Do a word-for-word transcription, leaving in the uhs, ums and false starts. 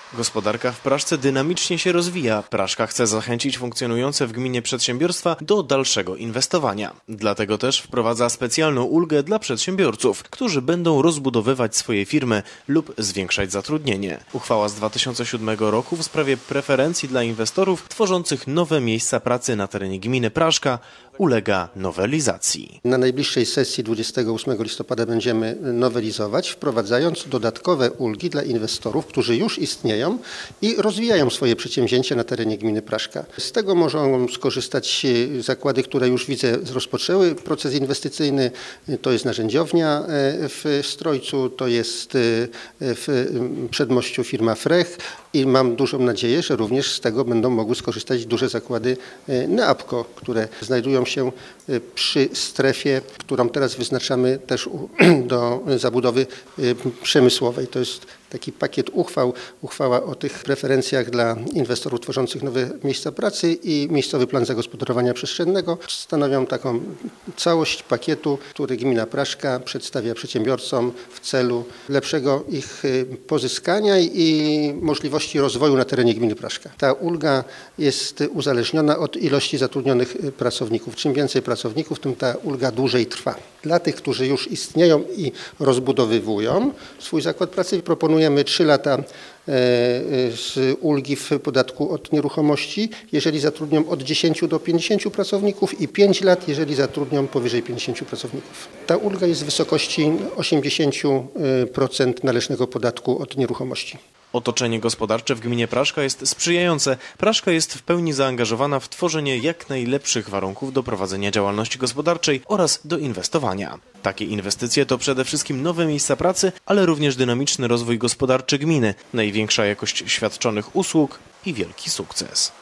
Gospodarka w Praszce dynamicznie się rozwija. Praszka chce zachęcić funkcjonujące w gminie przedsiębiorstwa do dalszego inwestowania. Dlatego też wprowadza specjalną ulgę dla przedsiębiorców, którzy będą rozbudowywać swoje firmy lub zwiększać zatrudnienie. Uchwała z dwa tysiące siódmego roku w sprawie preferencji dla inwestorów tworzących nowe miejsca pracy na terenie gminy Praszka ulega nowelizacji. Na najbliższej sesji dwudziestego ósmego listopada będziemy nowelizować, wprowadzając dodatkowe ulgi dla inwestorów, którzy już istnieją i rozwijają swoje przedsięwzięcia na terenie gminy Praszka. Z tego mogą skorzystać zakłady, które już widzę rozpoczęły proces inwestycyjny. To jest narzędziownia w Strojcu, to jest w Przedmościu firma Frech i mam dużą nadzieję, że również z tego będą mogły skorzystać duże zakłady Neapco, które znajdują się przy strefie, którą teraz wyznaczamy też do zabudowy przemysłowej. To jest taki pakiet uchwał, uchwała o tych preferencjach dla inwestorów tworzących nowe miejsca pracy i miejscowy plan zagospodarowania przestrzennego stanowią taką całość pakietu, który gmina Praszka przedstawia przedsiębiorcom w celu lepszego ich pozyskania i możliwości rozwoju na terenie gminy Praszka. Ta ulga jest uzależniona od ilości zatrudnionych pracowników. Czym więcej pracowników, tym ta ulga dłużej trwa. Dla tych, którzy już istnieją i rozbudowywują swój zakład pracy, proponujemy trzy lata z ulgi w podatku od nieruchomości, jeżeli zatrudnią od dziesięciu do pięćdziesięciu pracowników i pięć lat, jeżeli zatrudnią powyżej pięćdziesięciu pracowników. Ta ulga jest w wysokości osiemdziesiąt procent należnego podatku od nieruchomości. Otoczenie gospodarcze w gminie Praszka jest sprzyjające. Praszka jest w pełni zaangażowana w tworzenie jak najlepszych warunków do prowadzenia działalności gospodarczej oraz do inwestowania. Takie inwestycje to przede wszystkim nowe miejsca pracy, ale również dynamiczny rozwój gospodarczy gminy, największa jakość świadczonych usług i wielki sukces.